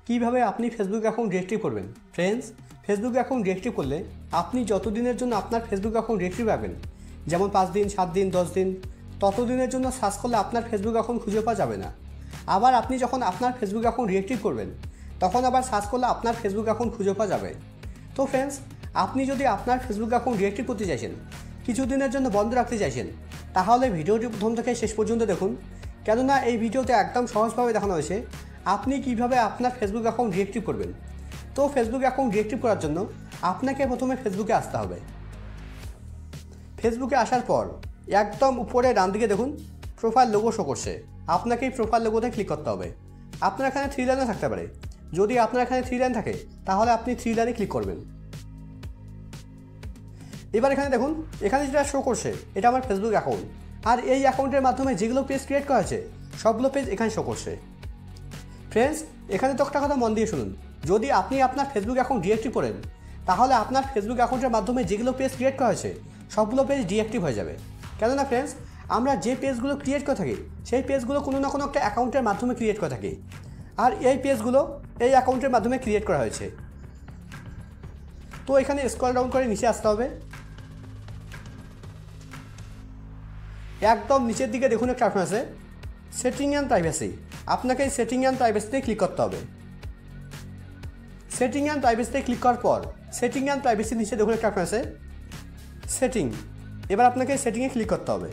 কিভাবে আপনি Facebook account deactive করবেন। ফ্রেন্ডস, ফেসবুক অ্যাকাউন্ট ডিএক্টিভ করলে আপনি যতদিনের জন্য আপনার ফেসবুক অ্যাকাউন্ট ডিএক্টিভ রাখবেন, যেমন 5 দিন, 7 দিন, 10 দিন, ততদিনের জন্য সার্চ করলে আপনার ফেসবুক অ্যাকাউন্ট খুঁজে পাওয়া যাবে না। আবার আপনি যখন আপনার ফেসবুক অ্যাকাউন্ট ডিএক্টিভ করবেন, তখন আবার সার্চ করলে আপনার ফেসবুক অ্যাকাউন্ট খুঁজে পাওয়া যাবে। তো ফ্রেন্ডস, আপনি যদি আপনার ফেসবুক অ্যাকাউন্ট ডিএক্টিভ করতে চাইছেন, কিছুদিনের জন্য বন্ধ রাখতে চাইছেন, তাহলে ভিডিওটি প্রথম থেকে শেষ পর্যন্ত দেখুন, কেননা এই ভিডিওতে একদম সহজভাবে দেখানো হয়েছে আপনি কিভাবে আপনার ফেসবুক অ্যাকাউন্ট ডিএক্টিভ করবেন। তো ফেসবুক অ্যাকাউন্ট ডিএক্টিভ করার জন্য আপনাকে প্রথমে ফেসবুকে আসতে হবে। ফেসবুকে আসার পর একদম উপরে ডান দিকে দেখুন প্রোফাইল লোগো শো করছে, আপনাকে এই প্রোফাইল লোগোতে ক্লিক করতে হবে। আপনার এখানে 3 লাইনও থাকতে পারে, যদি আপনার এখানে 3 লাইন থাকে তাহলে আপনি 3 লাইনে ক্লিক করবেন। এবার এখানে দেখুন, এখানে যেটা শো করছে এটা আমার ফেসবুক অ্যাকাউন্ট, আর এই অ্যাকাউন্টের মাধ্যমে যেগুলো পেজ ক্রিয়েট করা হয়েছে সবগুলো পেজ এখানে শো করছে। ফ্রেন্ডস, এখানে তো একটা কথা মন দিয়ে শুনুন, যদি আপনি আপনার ফেসবুক অ্যাকাউন্ট ডিএক্টিভ করেন, তাহলে আপনার ফেসবুক অ্যাকাউন্টের মাধ্যমে যেগুলো পেজ ক্রিয়েট করা হয়েছে সবগুলো পেজ ডিঅ্যাক্টিভ হয়ে যাবে। কেননা ফ্রেন্ডস, আমরা যে পেজগুলো ক্রিয়েট করে থাকি সেই পেজগুলো কোনো না কোনো একটা অ্যাকাউন্টের মাধ্যমে ক্রিয়েট করে থাকি, আর এই পেজগুলো এই অ্যাকাউন্টের মাধ্যমে ক্রিয়েট করা হয়েছে। তো এখানে স্ক্রল ডাউন করে নিচে আসতে হবে। একদম নিচের দিকে দেখুন একটা অপশন আছে সেটিং অ্যান্ড প্রাইভেসি, আপনাকে এই সেটিং অ্যান্ড প্রাইভেসিতে ক্লিক করতে হবে। সেটিং অ্যান্ড প্রাইভেসিতে ক্লিক করার পর সেটিং অ্যান্ড প্রাইভেসির নিচে দেখুন একটা অপশন আছে সেটিং, এবার আপনাকে এই সেটিংয়ে ক্লিক করতে হবে।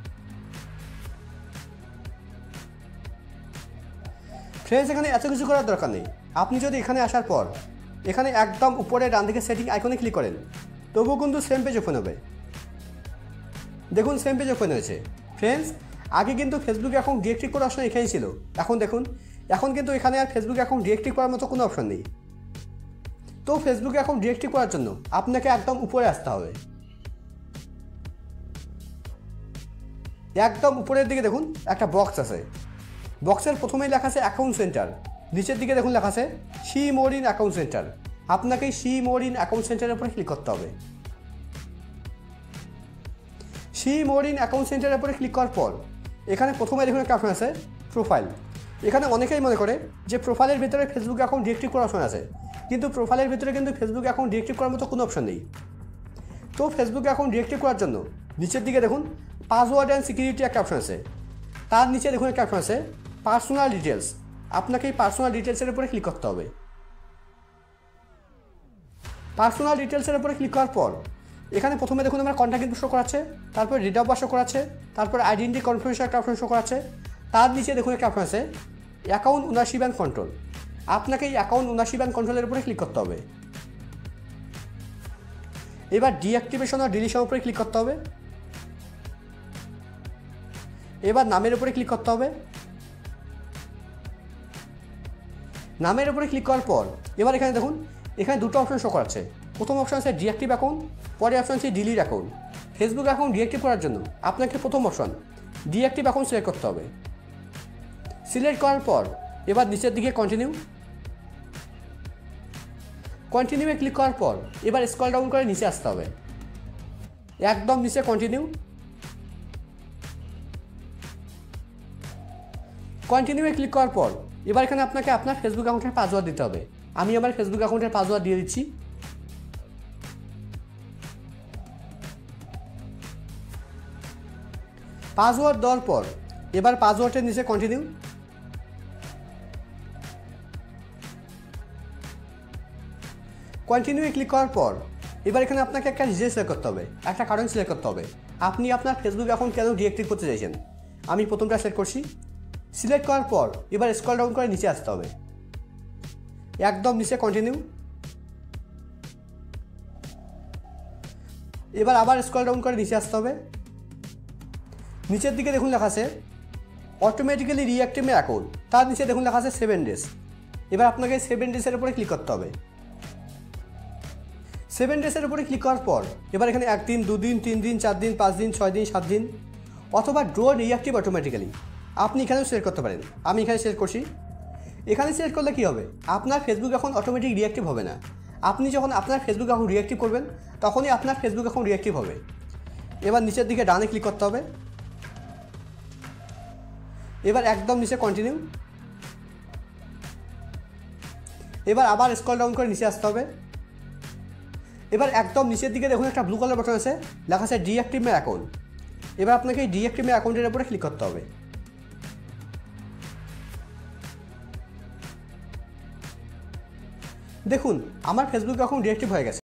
ফ্রেন্ডস, এখানে এত কিছু করার দরকার নেই, আপনি যদি এখানে আসার পর এখানে একদম উপরে ডান দিকে সেটিং আইকনে ক্লিক করেন, তবুও কিন্তু সেম পেজ ওপেন হবে। দেখুন সেম পেজ ওপেন হয়েছে। ফ্রেন্ডস, আগে কিন্তু ফেসবুক অ্যাকাউন্ট ডিএক্টিভ করার অপশন এখানেই ছিল, এখন দেখুন এখন কিন্তু এখানে আর ফেসবুক অ্যাকাউন্ট ডিএক্টিভ করার মতো কোনো অপশন নেই। তো ফেসবুক অ্যাকাউন্ট ডিএক্টিভ করার জন্য আপনাকে একদম উপরে আসতে হবে। একদম উপরের দিকে দেখুন একটা বক্স আছে, বক্সের প্রথমেই লেখা আছে অ্যাকাউন্ট সেন্টার, নিচের দিকে দেখুন লেখা আছে see more in account centre, আপনাকে সি মোর ইন অ্যাকাউন্ট সেন্টারের উপরে ক্লিক করতে হবে। সি মোর ইন অ্যাকাউন্ট সেন্টারের উপরে ক্লিক করার পর এখানে প্রথমে দেখুন একটা অপশন আছে প্রোফাইল। এখানে অনেকেই মনে করে যে প্রোফাইলের ভিতরে ফেসবুক অ্যাকাউন্ট ডিএক্টিভ করার অপশন আছে, কিন্তু প্রোফাইলের ভিতরে কিন্তু ফেসবুক অ্যাকাউন্ট ডিএক্টিভ করার মতো কোনো অপশন নেই। তো ফেসবুক অ্যাকাউন্ট ডিএক্টিভ করার জন্য নিচের দিকে দেখুন পাসওয়ার্ড অ্যান্ড সিকিউরিটি একটা অপশন আছে, তার নিচে দেখুন একটা অপশন আছে পার্সোনাল ডিটেলস, আপনাকে এই পার্সোনাল ডিটেলসের উপরে ক্লিক করতে হবে। পার্সোনাল ডিটেলসের উপরে ক্লিক করার পর এখানে প্রথমে দেখুন আমার কন্ট্যাক্ট ইনফো শো করাচ্ছে, তারপর ডেট অফ বার্থ শো করাচ্ছে, তারপর আইডেন্টি কনফার্মেশন একটা অপশন শো করাচ্ছে, তার নিচে দেখুন একটা অপশন আছে অ্যাকাউন্ট ওনারশিপ অ্যান্ড কন্ট্রোল, আপনাকে এই অ্যাকাউন্ট ওনারশিপ অ্যান্ড কন্ট্রোলের উপরে ক্লিক করতে হবে। এবার ডিঅ্যাক্টিভেশন আর ডিলিশন উপরে ক্লিক করতে হবে। এবার নামের উপরে ক্লিক করতে হবে। নামের উপরে ক্লিক করার পর এবার এখানে দেখুন এখানে দুটো অপশন শো করাচ্ছে, প্রথম অপশন আছে ডিঅ্যাক্টিভ অ্যাকাউন্ট, পরে অপশন আছে delete account. Facebook account deactive করার জন্য আপনাকে প্রথম অপশন ডিঅ্যাক্টিভ অ্যাকাউন্ট সিলেক্ট করতে হবে। সিলেক্ট করার পর এবার নিচের দিকে কন্টিনিউয়ে ক্লিক করার পর এবার স্ক্রল ডাউন করে নিচে আসতে হবে, একদম নিচে কন্টিনিউয়ে ক্লিক করার পর এবার এখানে আপনাকে আপনার ফেসবুক অ্যাকাউন্টের পাসওয়ার্ড দিতে হবে। আমি আমার ফেসবুক অ্যাকাউন্টের পাসওয়ার্ড দিয়ে দিচ্ছি। পাসওয়ার্ড দেওয়ার পর এবার পাসওয়ার্ডের নিচে কন্টিনিউয়ে ক্লিক করার পর এবার এখানে আপনাকে একটা রিজন সিলেক্ট করতে হবে, একটা কারণ সিলেক্ট করতে হবে আপনি আপনার ফেসবুক অ্যাকাউন্ট কেন ডিঅ্যাক্টিভ করতে চাইছেন। আমি প্রথমটা সিলেক্ট করছি। সিলেক্ট করার পর এবার স্ক্রল ডাউন করে নিচে আসতে হবে, একদম নিচে কন্টিনিউ। এবার আবার স্ক্রল ডাউন করে নিচে আসতে হবে। নিচের দিকে দেখুন লেখা আছে অটোমেটিক্যালি রিঅ্যাক্টিভ মাই অ্যাকাউন্ট, তার নিচে দেখুন লেখা আছে 7 ডেজ। এবার আপনাকে 7 ডেজের উপরে ক্লিক করতে হবে। 7 ডেজের উপরে ক্লিক করার পর এবার এখানে 1 দিন, 2 দিন, 3 দিন, 4 দিন, 5 দিন, 6 দিন, 7 দিন, অথবা ড্র রিঅ্যাক্টিভ অটোমেটিক্যালি আপনি এখানেও সিলেক্ট করতে পারেন। আমি এখানে সিলেক্ট করছি। এখানে সিলেক্ট করলে কী হবে, আপনার ফেসবুক অ্যাকাউন্ট অটোমেটিক রিঅ্যাক্টিভ হবে না, আপনি যখন আপনার ফেসবুক অ্যাকাউন্ট রিঅ্যাক্টিভ করবেন তখনই আপনার ফেসবুক অ্যাকাউন্ট রিঅ্যাক্টিভ হবে। এবার নিচের দিকে ডানে ক্লিক করতে হবে। এবার একদম নিচে কন্টিনিউ। এবার আবার স্ক্রল ডাউন করে নিচে আসতে হবে। এবার একদম নিচের দিকে দেখুন একটা ব্লু কালার বাটন আছে, লেখা আছে ডিঅ্যাক্টিভ মাই অ্যাকাউন্ট। এবার আপনাকে এই ডিঅ্যাক্টিভ মাই অ্যাকাউন্টের উপরে ক্লিক করতে হবে। দেখুন আমার ফেসবুক অ্যাকাউন্ট ডিঅ্যাক্টিভ হয়ে গেছে।